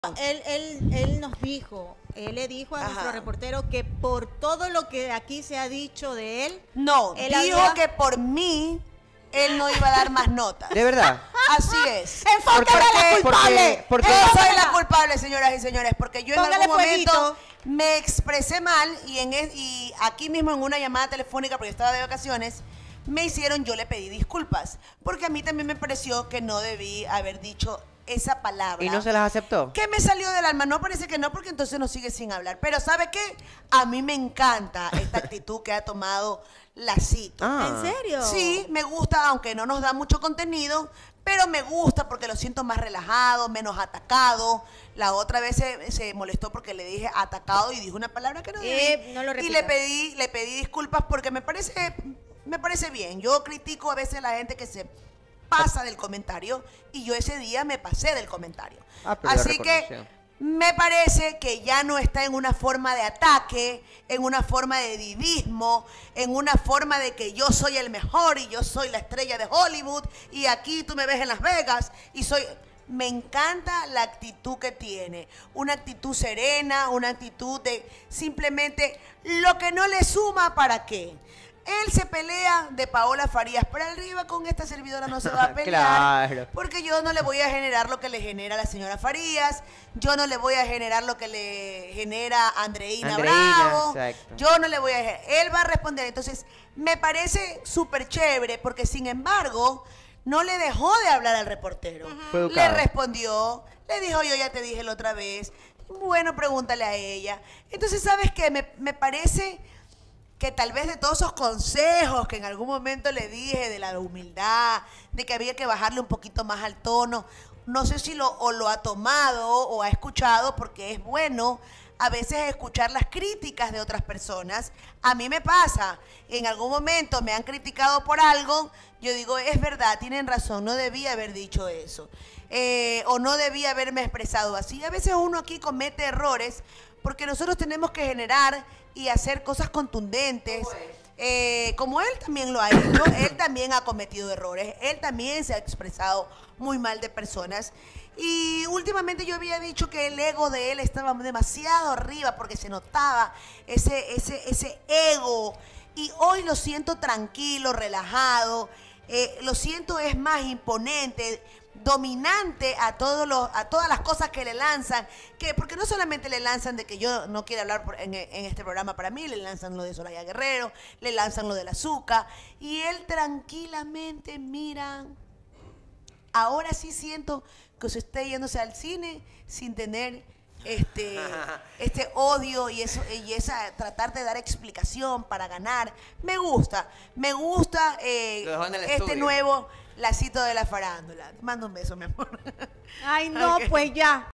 Él nos dijo, él le dijo a nuestro reportero que por todo lo que aquí se ha dicho de él... No, él dijo que por mí él no iba a dar más notas. ¿De verdad? Así es. ¡Enfócale a la culpable! Porque yo soy la culpable, señoras y señores, porque yo en algún momento me expresé mal y aquí mismo en una llamada telefónica, porque yo estaba de vacaciones, yo le pedí disculpas, porque a mí también me pareció que no debí haber dicho esa palabra. ¿Y no se las aceptó? ¿Qué me salió del alma? No, parece que no, porque entonces nos sigue sin hablar. Pero ¿sabe qué? A mí me encanta esta actitud que ha tomado Lacito. ¿En serio? Sí, me gusta, aunque no nos da mucho contenido, pero me gusta porque lo siento más relajado, menos atacado. La otra vez se molestó porque le dije atacado y dijo una palabra que no debí. No lo y le pedí disculpas porque me parece bien. Yo critico a veces a la gente que se pasa del comentario y yo ese día me pasé del comentario. Así que me parece que ya no está en una forma de ataque, en una forma de divismo, en una forma de que yo soy el mejor y yo soy la estrella de Hollywood y aquí tú me ves en Las Vegas y soy... Me encanta la actitud que tiene, una actitud serena, una actitud de simplemente lo que no le suma, ¿para qué? Él se pelea de Paola Farías para arriba, con esta servidora no se va a pelear. Claro. Porque yo no le voy a generar lo que le genera a la señora Farías, yo no le voy a generar lo que le genera a Andreina Bravo, exacto. Yo no le voy a generar, él va a responder. Entonces, me parece súper chévere, porque sin embargo, no le dejó de hablar al reportero. Le respondió, le dijo, yo ya te dije la otra vez, bueno, pregúntale a ella. Entonces, ¿sabes qué? Me parece que tal vez de todos esos consejos que en algún momento le dije, de la humildad, de que había que bajarle un poquito más al tono, no sé si lo ha tomado o ha escuchado, porque es bueno a veces escuchar las críticas de otras personas. A mí me pasa, en algún momento me han criticado por algo, yo digo, es verdad, tienen razón, no debía haber dicho eso, o no debía haberme expresado así. A veces uno aquí comete errores, porque nosotros tenemos que generar y hacer cosas contundentes, como él también lo ha hecho. Él también ha cometido errores, él también se ha expresado muy mal de personas, y últimamente yo había dicho que el ego de él estaba demasiado arriba, porque se notaba ese ego, y hoy lo siento tranquilo, relajado, lo siento es más imponente, dominante a todas las cosas que le lanzan, porque no solamente le lanzan de que yo no quiero hablar en este programa, para mí le lanzan lo de Soraya Guerrero, le lanzan lo del azúcar, y él tranquilamente mira. Ahora sí siento que se está yéndose al cine sin tener este odio y esa tratar de dar explicación para ganar. Me gusta este nuevo Lacito de la farándula. Te mando un beso, mi amor. Ay, no, pues ya.